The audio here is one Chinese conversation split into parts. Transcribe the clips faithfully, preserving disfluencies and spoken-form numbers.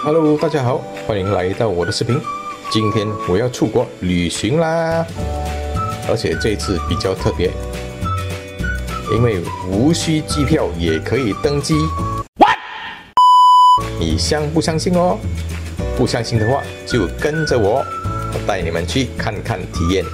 Hello， 大家好，欢迎来到我的视频。今天我要出国旅行啦，而且这次比较特别，因为无需机票也可以登机。What？ 你相不相信哦？不相信的话，就跟着我，我带你们去看看体验。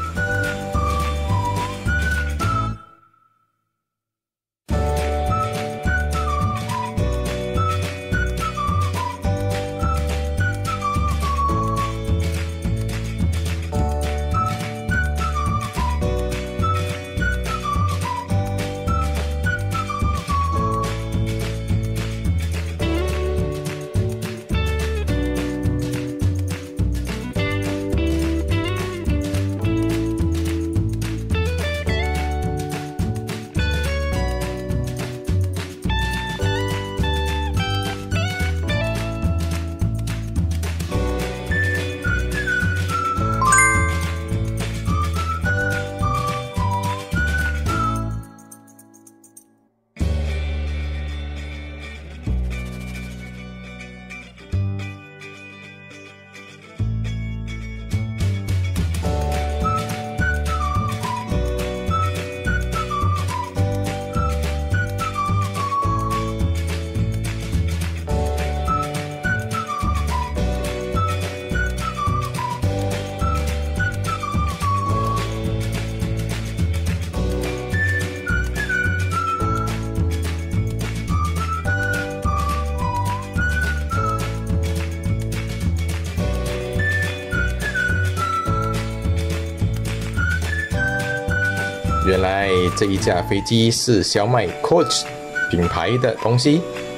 原来这一架飞机是小麦 Coach 品牌的东西。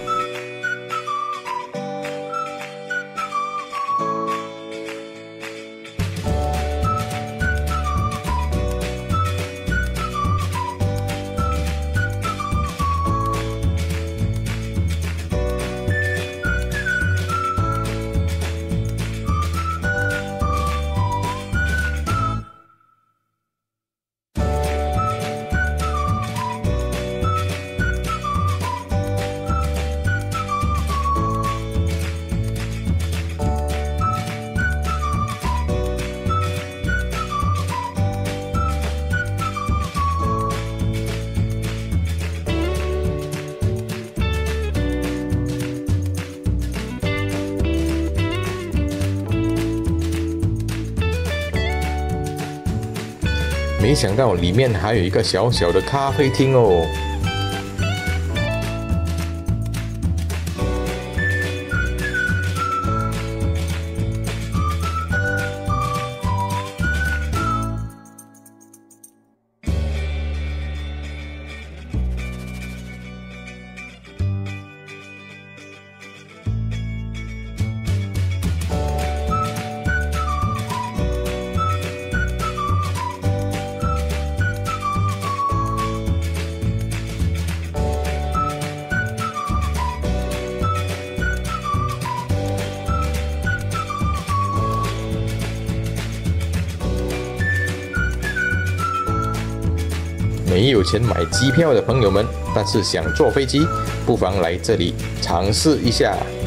没想到里面还有一个小小的咖啡厅哦。没有钱买机票的朋友们，但是想坐飞机，不妨来这里尝试一下。